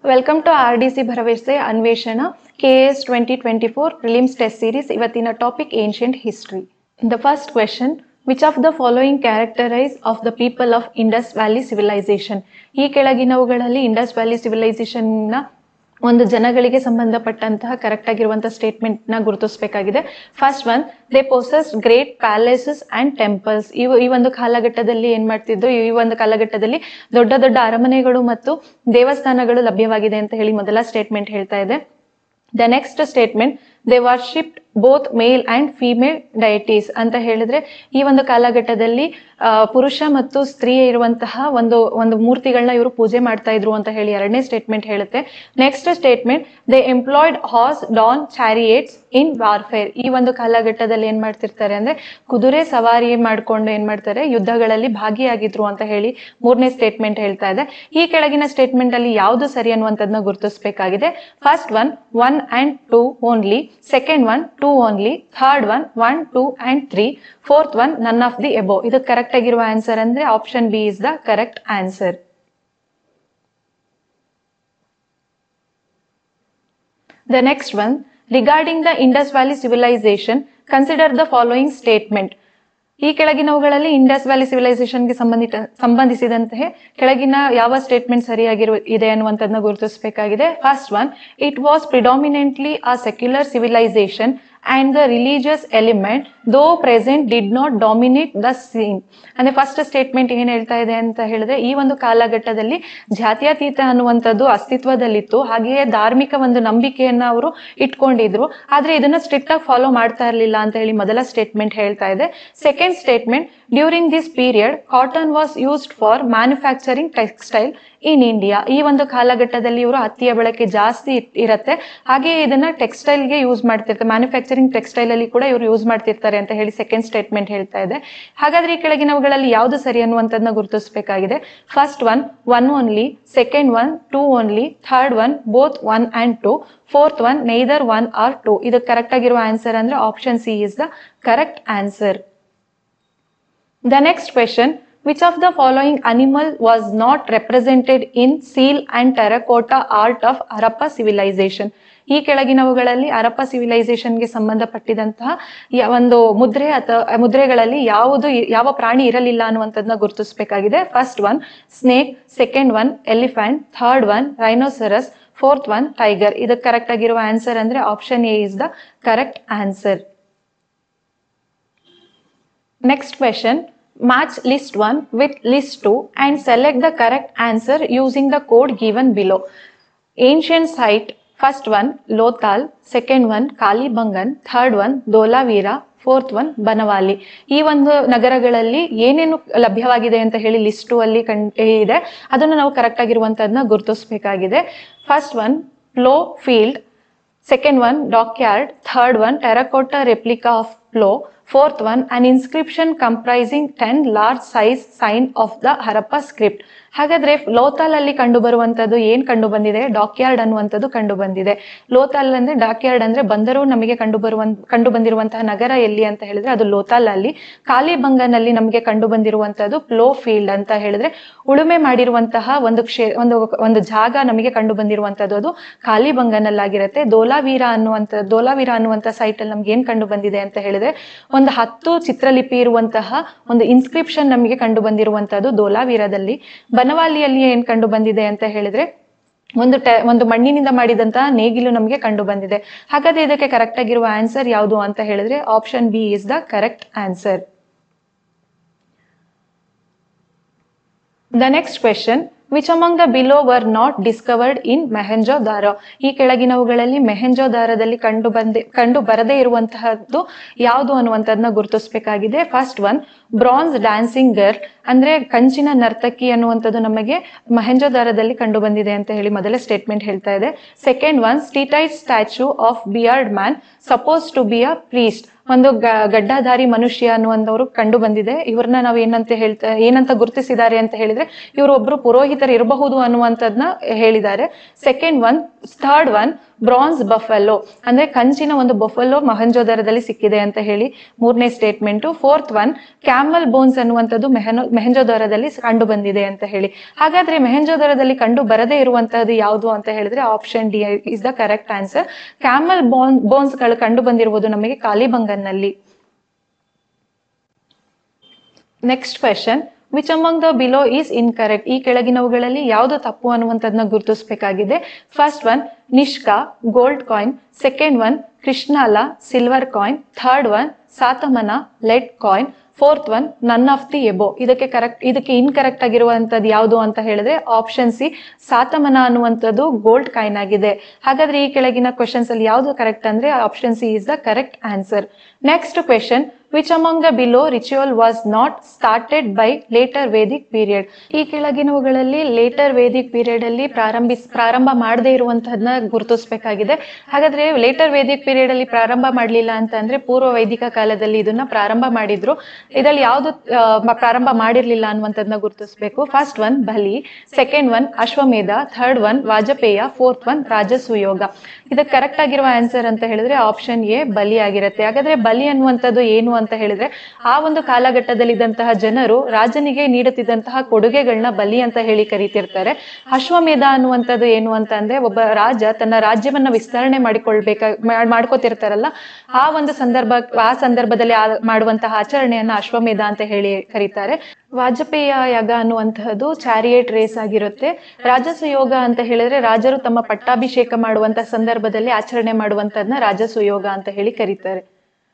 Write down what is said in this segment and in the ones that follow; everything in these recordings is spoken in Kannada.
ವೆಲ್ಕಮ್ ಟು RDC ಭರವಸೆ ಅನ್ವೇಷಣ KS 2024 ಪ್ರಿಲಿಮ್ಸ್ ಟೆಸ್ಟ್ ಸೀರೀಸ್. ಇವತ್ತಿನ topic ancient history. The first question, which of the following characterise of the people of Indus valley civilisation? ಈ ಕೆಳಗಿನವುಗಳಲ್ಲಿ ಇಂಡಸ್ ವ್ಯಾಲಿ ಸಿವಿಲೈಸೇಷನ್ ನ ಒಂದು ಜನಗಳಿಗೆ ಸಂಬಂಧಪಟ್ಟಂತಹ ಕರೆಕ್ಟ್ ಆಗಿರುವಂತಹ ಸ್ಟೇಟ್ಮೆಂಟ್ ನ ಗುರುತಿಸಬೇಕಾಗಿದೆ. First one, they possess great palaces and temples. ಈ ಒಂದು ಕಾಲಘಟ್ಟದಲ್ಲಿ ಏನ್ ಮಾಡ್ತಿದ್ರು, ಈ ಒಂದು ಕಾಲಘಟ್ಟದಲ್ಲಿ ದೊಡ್ಡ ದೊಡ್ಡ ಅರಮನೆಗಳು ಮತ್ತು ದೇವಸ್ಥಾನಗಳು ಲಭ್ಯವಾಗಿದೆ ಅಂತ ಹೇಳಿ ಮೊದಲ ಸ್ಟೇಟ್ಮೆಂಟ್ ಹೇಳ್ತಾ ಇದೆ. The next statement, they worshipped both male and female deities ಅಂತ ಹೇಳಿದ್ರೆ ಈ ಒಂದು ಕಾಲಘಟ್ಟದಲ್ಲಿ ಪುರುಷ ಮತ್ತು ಸ್ತ್ರೀ ಇರುವಂತಹ ಒಂದು ಮೂರ್ತಿಗಳನ್ನ ಇವರು ಪೂಜೆ ಮಾಡ್ತಾ ಇದ್ರು ಅಂತ ಹೇಳಿ ಎರಡನೇ ಸ್ಟೇಟ್ಮೆಂಟ್ ಹೇಳುತ್ತೆ. Next statement, they employed horse drawn chariots in warfare. ಈ ಒಂದು ಕಾಲಘಟ್ಟದಲ್ಲಿ ಏನ್ ಮಾಡ್ತಿರ್ತಾರೆ ಅಂದ್ರೆ ಕುದುರೆ ಸವಾರಿ ಮಾಡ್ಕೊಂಡು ಏನ್ ಮಾಡ್ತಾರೆ, ಯುದ್ಧಗಳಲ್ಲಿ ಭಾಗಿಯಾಗಿದ್ರು ಅಂತ ಹೇಳಿ ಮೂರನೇ ಸ್ಟೇಟ್ಮೆಂಟ್ ಹೇಳ್ತಾ ಇದೆ. ಈ ಕೆಳಗಿನ ಸ್ಟೇಟ್ಮೆಂಟ್ ಅಲ್ಲಿ ಯಾವ್ದು ಸರಿ ಅನ್ನುವಂಥದ್ದನ್ನ ಗುರುತಿಸಬೇಕಾಗಿದೆ. First one, 1 and 2 only. Second one, 2 only. Third one, 1, 2 and 3. Fourth one, none of the above. ಇದು ಕರೆಕ್ಟ್ ಆಗಿರುವ ಆನ್ಸರ್ ಅಂದ್ರೆ option B is the correct answer. The next one, regarding the Indus Valley civilization, consider the following statement. ಈ ಕೆಳಗಿನವುಗಳಲ್ಲಿ ಇಂಡಸ್ ವ್ಯಾಲಿ ಸಿವಿಲೈಸೇಷನ್ ಗೆ ಸಂಬಂಧಿಸಿದಂತೆ ಕೆಳಗಿನ ಯಾವ ಸ್ಟೇಟ್ಮೆಂಟ್ ಇದೆ ಅನ್ನುವಂಥದ್ದನ್ನ ಗುರುತಿಸಬೇಕಾಗಿದೆ. First one, it was predominantly a secular civilisation and the religious element though present did not dominate the scene. ಅಂದ್ರೆ ಫಸ್ಟ್ ಸ್ಟೇಟ್ಮೆಂಟ್ ಏನ್ ಹೇಳ್ತಾ ಇದೆ ಅಂತ ಹೇಳಿದ್ರೆ, ಈ ಒಂದು ಕಾಲಘಟ್ಟದಲ್ಲಿ ಜಾತ್ಯತೀತ ಅನ್ನುವಂಥದ್ದು ಅಸ್ತಿತ್ವದಲ್ಲಿತ್ತು, ಹಾಗೆಯೇ ಧಾರ್ಮಿಕ ಒಂದು ನಂಬಿಕೆಯನ್ನ ಅವರು ಇಟ್ಕೊಂಡಿದ್ರು, ಆದ್ರೆ ಇದನ್ನ ಸ್ಟ್ರಿಕ್ಟ್ ಆಗಿ ಫಾಲೋ ಮಾಡ್ತಾ ಇರಲಿಲ್ಲ ಅಂತ ಹೇಳಿ ಮೊದಲ ಸ್ಟೇಟ್ಮೆಂಟ್ ಹೇಳ್ತಾ ಇದೆ. Second statement, during this period cotton was used for manufacturing textile in India. ಈ ಒಂದು ಕಾಲಘಟ್ಟದಲ್ಲಿ ಇವರು ಹತ್ತಿಯ ಬಳಕೆ ಜಾಸ್ತಿ ಇರುತ್ತೆ, ಹಾಗೆ ಇದನ್ನ ಟೆಕ್ಸ್ಟೈಲ್ ಗೆ ಯೂಸ್ ಮಾಡ್ತಿರ್ತಾರೆ, ಮ್ಯಾನುಫ್ಯಾಕ್ಚರಿಂಗ್ ಟೆಕ್ಸ್ಟೈಲ್ ಅಲ್ಲಿ ಕೂಡ ಇವರು ಯೂಸ್ ಮಾಡ್ತಿರ್ತಾರೆ ಅಂತ ಹೇಳಿ ಸೆಕೆಂಡ್ ಸ್ಟೇಟ್ಮೆಂಟ್ ಹೇಳ್ತಾ ಇದೆ. ಹಾಗಾದ್ರೆ ಈ ಕೆಳಗಿನವುಗಳಲ್ಲಿ ಯಾವ್ದು ಸರಿ ಅನ್ನುವಂಥದ್ದನ್ನ ಗುರುತಿಸಬೇಕಾಗಿದೆ. First one, 1 only. Second one, 2 only. Third one, both 1 and 2. Fourth one, neither 1 or 2. ಇದು ಕರೆಕ್ಟ್ ಆಗಿರುವ ಆನ್ಸರ್ ಅಂದ್ರೆ option C is the correct answer. The next question, which of the following animal was not represented in seal and terracotta art of Harappa civilization? ಈ ಕೆಳಗಿನವುಗಳಲ್ಲಿ ಹರಪ್ಪ ಸಿವಿಲೈಸೇಷನ್ ಗೆ ಸಂಬಂಧಪಟ್ಟಿದಂತಹ ಒಂದು ಮುದ್ರೆಗಳಲ್ಲಿ ಯಾವ ಪ್ರಾಣಿ ಇರಲಿಲ್ಲ ಅನ್ನುವಂಥದ್ದನ್ನ ಗುರುತಿಸಬೇಕಾಗಿದೆ. First one, snake. Second one, elephant. Third one, rhinoceros. Fourth one, tiger. ಇದಕ್ಕೆ ಕರೆಕ್ಟ್ ಆಗಿರುವ ಆನ್ಸರ್ ಅಂದ್ರೆ option A is the correct answer. Next question, match list 1 with list 2 and select the correct answer using the code given below. Ancient site, first one Lothal, second one Kalibangan, third one Dholavira, fourth one Banawali. ಈ ಒಂದು ನಗರಗಳಲ್ಲಿ ಏನೇನು ಲಭ್ಯವಾಗಿದೆ ಅಂತ ಹೇಳಿ ಲಿಸ್ಟ್ 2 ಅಲ್ಲಿ ಇದೆ, ಅದನ್ನು ನಾವು ಕರೆಕ್ಟ್ ಆಗಿರುವಂತದನ್ನ ಗುರುತಿಸಬೇಕಾಗಿದೆ. First one plough field, second one dockyard, third one terracotta replica of plough, fourth one an inscription comprising 10 large size sign of the Harappa script. ಹಾಗಾದ್ರೆ ಲೋಥಾಲ್ ಅಲ್ಲಿ ಕಂಡು ಬರುವಂತದ್ದು ಏನ್ ಕಂಡು ಬಂದಿದೆ, ಡಾಕ್ಯಾರ್ಡ್ ಅನ್ನುವಂಥದ್ದು ಕಂಡು ಬಂದಿದೆ. ಲೋಥಾಲ್ ಅಂದ್ರೆ ಡಾಕ್ಯಾರ್ಡ್ ಅಂದ್ರೆ ಬಂದರು ನಮಗೆ ಕಂಡು ಬಂದಿರುವಂತಹ ನಗರ ಎಲ್ಲಿ ಅಂತ ಹೇಳಿದ್ರೆ ಅದು ಲೋಥಾಲ್ ಅಲ್ಲಿ. ಕಾಲಿಬಂಗನ್ ಅಲ್ಲಿ ನಮಗೆ ಕಂಡು ಬಂದಿರುವಂತದ್ದು ಪ್ಲೋ ಫೀಲ್ಡ್ ಅಂತ ಹೇಳಿದ್ರೆ ಉಳುಮೆ ಮಾಡಿರುವಂತಹ ಒಂದು ಜಾಗ ನಮಗೆ ಕಂಡು ಬಂದಿರುವಂತದ್ದು ಅದು ಕಾಲಿಬಂಗನ್ ಅಲ್ಲಾಗಿರುತ್ತೆ. ಧೋಲಾವೀರ ಅನ್ನುವಂತ ಸೈಟ್ ಅಲ್ಲಿ ನಮ್ಗೆ ಏನ್ ಕಂಡು ಬಂದಿದೆ ಅಂತ ಹೇಳಿದ್ರೆ ಒಂದು 10 ಚಿತ್ರಲಿಪಿ ಇರುವಂತಹ ಒಂದು ಇನ್ಸ್ಕ್ರಿಪ್ಷನ್ ನಮಗೆ ಕಂಡು ಬಂದಿರುವಂತದ್ದು ಧೋಲಾವೀರದಲ್ಲಿ. ಬನವಾಲಿಯಲ್ಲಿ ಏನ್ ಕಂಡು ಬಂದಿದೆ ಅಂತ ಹೇಳಿದ್ರೆ ಒಂದು ಮಣ್ಣಿನಿಂದ ಮಾಡಿದಂತಹ ನೇಗಿಲು ನಮಗೆ ಕಂಡು ಬಂದಿದೆ. ಹಾಗಾದ್ರೆ ಇದಕ್ಕೆ ಕರೆಕ್ಟ್ ಆಗಿರುವ ಆನ್ಸರ್ ಯಾವುದು ಅಂತ ಹೇಳಿದ್ರೆ option B is the correct answer. The next question, which among the below were not discovered in Mohenjo-daro? ಈ ಕೆಳಗಿನವುಗಳಲ್ಲಿ ಮೆಹೆಂಜೋದಾರದಲ್ಲಿ ಕಂಡು ಬರದೇ ಇರುವಂತಹದ್ದು ಯಾವುದು ಅನ್ನುವಂಥದ್ದನ್ನ ಗುರುತಿಸಬೇಕಾಗಿದೆ. First one bronze dancing girl, ಅಂದ್ರೆ ಕಂಚಿನ ನರ್ತಕಿ ಅನ್ನುವಂಥದ್ದು ನಮಗೆ ಮಹೆಂಜೋದಾರದಲ್ಲಿ ಕಂಡು ಬಂದಿದೆ ಅಂತ ಹೇಳಿ ಮೊದಲ ಸ್ಟೇಟ್ಮೆಂಟ್ ಹೇಳ್ತಾ ಇದೆ. Second one steatite statue of beard man suppose to be a priest, ಒಂದು ಗಡ್ಡಧಾರಿ ಮನುಷ್ಯ ಅನ್ನುವಂಥವ್ರು ಕಂಡು ಬಂದಿದೆ. ಇವ್ರನ್ನ ನಾವು ಏನಂತ ಗುರುತಿಸಿದ್ದಾರೆ ಅಂತ ಹೇಳಿದ್ರೆ ಇವರು ಒಬ್ರು ಪುರೋಹಿತರು ಇರಬಹುದು ಅನ್ನುವಂಥದ್ನ ಹೇಳಿದ್ದಾರೆ. Second one third one bronze buffalo ಅಂದ್ರೆ ಕಂಚಿನ ಒಂದು ಬಫೆಲೋ ಮೊಹೆಂಜೋದರದಲ್ಲಿ ಸಿಕ್ಕಿದೆ ಅಂತ ಹೇಳಿ ಮೂರನೇ statement. Fourth one, camel bones ಅನ್ನುವಂಥದ್ದು ಮೊಹೆಂಜೋದರದಲ್ಲಿ ಕಂಡು ಬಂದಿದೆ ಅಂತ ಹೇಳಿ. ಹಾಗಾದ್ರೆ ಮೊಹೆಂಜೋದರದಲ್ಲಿ ಕಂಡು ಬರದೇ ಇರುವಂತಹದ್ದು ಯಾವುದು ಅಂತ ಹೇಳಿದ್ರೆ option D is the correct answer. Camel bones ಗಳು ಕಂಡು ಬಂದಿರುವುದು ನಮಗೆ ಕಾಲಿಬಂಗನ್ನಲ್ಲಿ. Next question, which among the below is incorrect? ಈ ಕೆಳಗಿನವುಗಳಲ್ಲಿ ಯಾವುದು ತಪ್ಪು ಅನ್ನುವಂಥದ್ದನ್ನ ಗುರುತಿಸಬೇಕಾಗಿದೆ. First one, nishka gold coin. Second one, krishnala silver coin. Third one, satamana lead coin. Fourth one, none of the above. ಇದಕ್ಕೆ ಇನ್ಕರೆಕ್ಟ್ ಆಗಿರುವಂತದ್ದು ಯಾವುದು ಅಂತ ಹೇಳಿದ್ರೆ ಆಪ್ಷನ್ ಸಿ, ಸಾತಮನ ಅನ್ನುವಂಥದ್ದು ಗೋಲ್ಡ್ ಕಾಯಿನ್ ಆಗಿದೆ. ಹಾಗಾದ್ರೆ ಈ ಕೆಳಗಿನ ಕ್ವೆಶನ್ಸ್ ಅಲ್ಲಿ ಯಾವುದು ಕರೆಕ್ಟ್ ಅಂದ್ರೆ option C is the correct answer. Next question, which among the below ritual was not started by later Vedic period? ಈ ಕೆಳಗಿನವುಗಳಲ್ಲಿ ಲೇಟರ್ ವೇದಿಕ್ ಪೀರಿಯಡ್ ಅಲ್ಲಿ ಪ್ರಾರಂಭ ಮಾಡದೇ ಇರುವಂತಹದನ್ನ ಗುರುತಿಸಬೇಕಾಗಿದೆ. ಹಾಗಾದ್ರೆ ಲೇಟರ್ ವೇದಿಕ್ ಪೀರಿಯಡ್ ಅಲ್ಲಿ ಪ್ರಾರಂಭ ಮಾಡಲಿಲ್ಲ ಅಂತ ಅಂದ್ರೆ ಪೂರ್ವ ವೈದಿಕ ಕಾಲದಲ್ಲಿ ಇದನ್ನ ಪ್ರಾರಂಭ ಮಾಡಿದ್ರು. ಇದರಲ್ಲಿ ಯಾವ್ದು ಪ್ರಾರಂಭ ಮಾಡಿರ್ಲಿಲ್ಲ ಅನ್ನುವಂಥದ್ದನ್ನ ಗುರುತಿಸಬೇಕು. First one bali, second one Ashvamedha, third one Vajapeya, fourth one Rajasuya. ಇದಕ್ಕೆ ಕರೆಕ್ಟ್ ಆಗಿರುವ ಆನ್ಸರ್ ಅಂತ ಹೇಳಿದ್ರೆ ಆಪ್ಷನ್ ಎ ಬಲಿ ಆಗಿರುತ್ತೆ. ಹಾಗಾದ್ರೆ ಬಲಿ ಅನ್ನುವಂಥದ್ದು ಏನು ಅಂತ ಹೇಳಿದ್ರೆ ಆ ಒಂದು ಕಾಲಘಟ್ಟದಲ್ಲಿ ಇದ್ದಂತಹ ಜನರು ರಾಜನಿಗೆ ನೀಡುತ್ತಿದ್ದಂತಹ ಕೊಡುಗೆಗಳನ್ನ ಬಲಿ ಅಂತ ಹೇಳಿ ಕರೀತಿರ್ತಾರೆ. ಅಶ್ವಮೇಧ ಅನ್ನುವಂಥದ್ದು ಏನು ಅಂತ ಅಂದ್ರೆ ಒಬ್ಬ ರಾಜ ತನ್ನ ರಾಜ್ಯವನ್ನ ವಿಸ್ತರಣೆ ಮಾಡ್ಕೋತಿರ್ತಾರಲ್ಲ ಆ ಒಂದು ಸಂದರ್ಭದಲ್ಲಿ ಮಾಡುವಂತಹ ಆಚರಣೆಯನ್ನ ಅಶ್ವಮೇಧ ಅಂತ ಹೇಳಿ ಕರೀತಾರೆ. ವಾಜಪೇಯ ಯಾಗ ಅನ್ನುವಂತಹದ್ದು ಚಾರಿಯೇಟ್ ರೇಸ್ ಆಗಿರುತ್ತೆ. ರಾಜಸುಯೋಗ ಅಂತ ಹೇಳಿದ್ರೆ ರಾಜರು ತಮ್ಮ ಪಟ್ಟಾಭಿಷೇಕ ಮಾಡುವಂತಹ ಸಂದರ್ಭದಲ್ಲಿ ಆಚರಣೆ ಮಾಡುವಂತಹದ್ನ ರಾಜಸುಯೋಗ ಅಂತ ಹೇಳಿ ಕರೀತಾರೆ.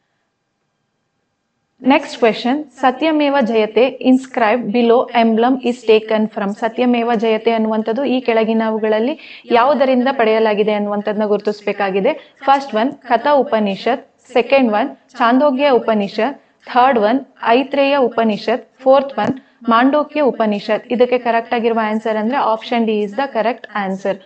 Next question, Satyameva Jayate inscribed below emblem is taken from? Satyameva Jayate ಅನ್ನುವಂಥದ್ದು ಈ ಕೆಳಗಿನವುಗಳಲ್ಲಿ ಯಾವುದರಿಂದ ಪಡೆಯಲಾಗಿದೆ ಅನ್ನುವಂಥದ್ದನ್ನ ಗುರುತಿಸಬೇಕಾಗಿದೆ. First one Katha Upanishad, second one Chandogya Upanishad, third one Aitareya Upanishad, fourth one Mandukya Upanishad. ಇದಕ್ಕೆ ಕರೆಕ್ಟ್ ಆಗಿರುವ ಆನ್ಸರ್ ಅಂದ್ರೆ option D is the correct answer.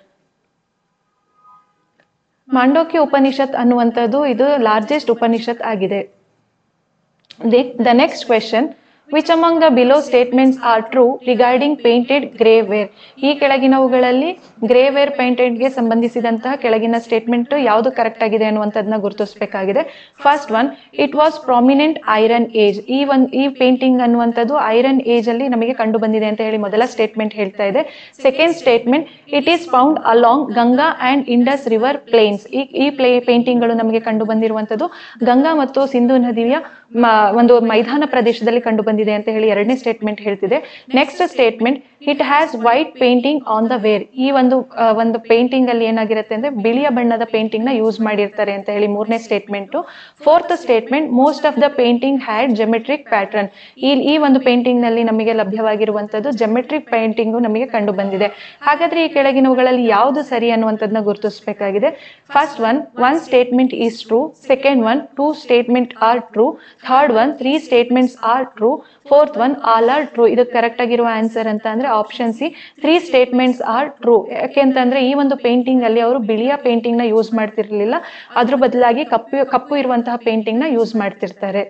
Mandukya Upanishad ಅನ್ನುವಂಥದ್ದು ಇದು ಲಾರ್ಜೆಸ್ಟ್ ಉಪನಿಷತ್ ಆಗಿದೆ. The next question, which among the below statements are true regarding painted graveware? ಈ ಕೆಳಗಿನವುಗಳಲ್ಲಿ ಗ್ರೇವೇರ್ ಪೇಂಟೆಡ್ ಗೆ ಸಂಬಂಧಿಸಿದಂತಹ ಕೆಳಗಿನ ಸ್ಟೇಟ್ಮೆಂಟ್ ಯಾವುದು ಕರೆಕ್ಟ್ ಆಗಿದೆ ಅನ್ನುವಂಥದ್ದನ್ನ ಗುರುತಿಸಬೇಕಾಗಿದೆ. First one, it was prominent iron age. ಈ ಪೇಂಟಿಂಗ್ ಅನ್ನುವಂಥದ್ದು ಐರನ್ ಏಜ್ ಅಲ್ಲಿ ನಮಗೆ ಕಂಡು ಬಂದಿದೆ ಅಂತ ಹೇಳಿ ಮೊದಲ ಸ್ಟೇಟ್ಮೆಂಟ್ ಹೇಳ್ತಾ ಇದೆ. Second statement, it is found along Ganga and Indus river plains. ಈ ಪೇಂಟಿಂಗ್ ಗಳು ನಮಗೆ ಕಂಡು ಬಂದಿರುವಂತದ್ದು ಗಂಗಾ ಮತ್ತು ಸಿಂಧು ನದಿಯ ಒಂದು ಮೈದಾನ ಪ್ರದೇಶದಲ್ಲಿ ಕಂಡು ಬಂದಿದೆ ಅಂತ ಹೇಳಿ ಎರಡನೇ ಸ್ಟೇಟ್ಮೆಂಟ್ ಹೇಳ್ತಿದೆ. Next statement, it has white painting on the ware. ಈ ಒಂದು ಪೇಂಟಿಂಗ್ ಅಲ್ಲಿ ಏನಾಗಿರುತ್ತೆ ಅಂದ್ರೆ ಬಿಳಿಯ ಬಣ್ಣದ ಪೇಂಟಿಂಗ್ ನ ಯೂಸ್ ಮಾಡಿರ್ತಾರೆ ಅಂತ ಹೇಳಿ ಮೂರನೇ statement. Fourth statement, most of the painting had geometric pattern. ಈ ಒಂದು ಪೇಂಟಿಂಗ್ ನಲ್ಲಿ ನಮಗೆ ಲಭ್ಯವಾಗಿರುವಂತದ್ದು ಜೆಮೆಟ್ರಿಕ್ ಪೇಂಟಿಂಗ್ ನಮಗೆ ಕಂಡು ಬಂದಿದೆ. ಹಾಗಾದ್ರೆ ಈ ಕೆಳಗಿನವುಗಳಲ್ಲಿ ಯಾವುದು ಸರಿ ಅನ್ನುವಂಥದ್ದನ್ನ ಗುರುತಿಸಬೇಕಾಗಿದೆ. First one statement is true, second one two statement are true, third one 3 statements are true, fourth one all are true. ಇದಕ್ಕೆ ಕರೆಕ್ಟ್ ಆಗಿರುವ ಆನ್ಸರ್ ಅಂತ ಅಂದ್ರೆ option C 3 statements are true. ಯಾಕೆಂತಂದ್ರೆ ಈ ಒಂದು ಪೇಂಟಿಂಗ್ ಅಲ್ಲಿ ಅವರು ಬಿಳಿಯ ಪೇಂಟಿಂಗ್ ನ ಯೂಸ್ ಮಾಡ್ತಿರ್ಲಿಲ್ಲ, ಅದ್ರ ಬದಲಾಗಿ ಕಪ್ಪು ಇರುವಂತಹ ಪೇಂಟಿಂಗ್ ನ ಯೂಸ್ ಮಾಡ್ತಿರ್ತಾರೆ.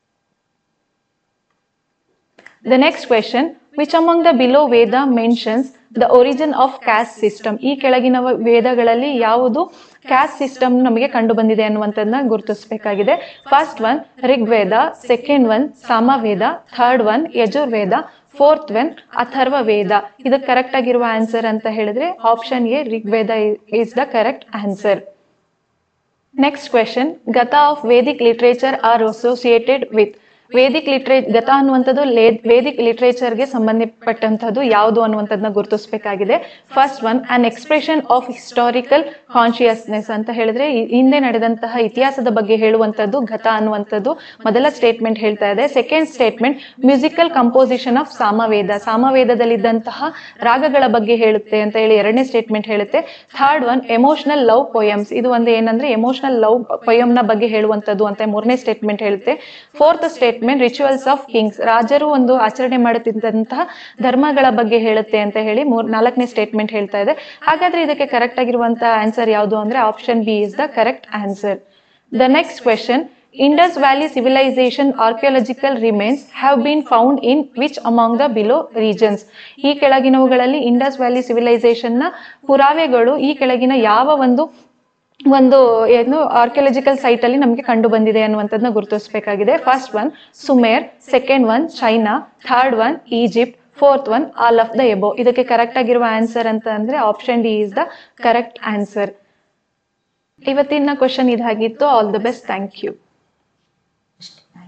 The next question, which among the below Veda mentions the origin of caste system? ಈ ಕೆಳಗಿನ ವೇದಗಳಲ್ಲಿ ಯಾವುದು ಕ್ಯಾಸ್ಟ್ ಸಿಸ್ಟಮ್ ನಮಗೆ ಕಂಡು ಬಂದಿದೆ ಅನ್ನುವಂಥದ್ದನ್ನ ಗುರುತಿಸಬೇಕಾಗಿದೆ. First one Rigveda, second one Samaveda, third one Yajurveda, fourth one Atharva Veda. ಇದಕ್ಕೆ ಕರೆಕ್ಟ್ ಆಗಿರುವ ಆನ್ಸರ್ ಅಂತ ಹೇಳಿದ್ರೆ option A Rigveda is the correct answer. Next question, gatha of Vedic literature are associated with? Gatha ಅನ್ನುವಂಥದ್ದು ವೇದಿಕ್ ಲಿಟರೇಚರ್ಗೆ ಸಂಬಂಧಪಟ್ಟಂತದ್ದು ಯಾವುದು ಅನ್ನುವಂಥದ್ದನ್ನ ಗುರುತಿಸಬೇಕಾಗಿದೆ. First one an expression of historical consciousness ಅಂತ ಹೇಳಿದ್ರೆ ಹಿಂದೆ ನಡೆದಂತಹ ಇತಿಹಾಸದ ಬಗ್ಗೆ ಹೇಳುವಂಥದ್ದು ಗತ ಅನ್ನುವಂಥದ್ದು ಮೊದಲ ಸ್ಟೇಟ್ಮೆಂಟ್ ಹೇಳ್ತಾ ಇದೆ. Second statement musical composition of Samaveda, ಸಾಮವೇದದಲ್ಲಿದ್ದಂತಹ ರಾಗಗಳ ಬಗ್ಗೆ ಹೇಳುತ್ತೆ ಅಂತ ಹೇಳಿ ಎರಡನೇ ಸ್ಟೇಟ್ಮೆಂಟ್ ಹೇಳುತ್ತೆ. Third one emotional love poems, ಇದು ಒಂದು ಏನಂದ್ರೆ ಎಮೋಷನಲ್ ಲವ್ ಪೊಯಮ್ ನ ಬಗ್ಗೆ ಹೇಳುವಂಥದ್ದು ಅಂತ ಮೂರನೇ ಸ್ಟೇಟ್ಮೆಂಟ್ ಹೇಳುತ್ತೆ. Fourth statement rituals of kings, ರಾಜರು ಒಂದು ಆಚರಣೆ ಮಾಡುತ್ತಿದ್ದಂತಹ ಧರ್ಮಗಳ ಬಗ್ಗೆ ಹೇಳುತ್ತೆ ಅಂತ ಹೇಳಿ ನಾಲ್ಕನೇ ಸ್ಟೇಟ್ಮೆಂಟ್ ಹೇಳ್ತಾ ಇದೆ. ಹಾಗಾದ್ರೆ ಇದಕ್ಕೆ ಕರೆಕ್ಟ್ ಆಗಿರುವಂತಹ ಆನ್ಸರ್ ಯಾವುದು ಅಂದ್ರೆ option B is the correct answer. The next question, Indus Valley civilization archaeological remains have been found in which among the below regions? ಈ ಕೆಳಗಿನವುಗಳಲ್ಲಿ ಇಂಡಸ್ ವ್ಯಾಲಿ ಸಿವಿಲೈಸೇಷನ್ ನ ಪುರಾವೆಗಳು ಈ ಕೆಳಗಿನ ಯಾವ ಒಂದು ಒಂದು ಏನು ಆರ್ಕಿಯಾಲಜಿಕಲ್ ಸೈಟ್ ಅಲ್ಲಿ ನಮಗೆ ಕಂಡು ಬಂದಿದೆ ಅನ್ನುವಂಥದ್ದನ್ನ ಗುರುತಿಸಬೇಕಾಗಿದೆ. First one Sumer, second one China, third one Egypt, fourth one all of the above. ಇದಕ್ಕೆ ಕರೆಕ್ಟ್ ಆಗಿರುವ ಆನ್ಸರ್ ಅಂತ ಅಂದ್ರೆ option D is the correct answer. ಇವತ್ತಿನ ಕ್ವಶನ್ ಇದಾಗಿತ್ತು. All the best. Thank you.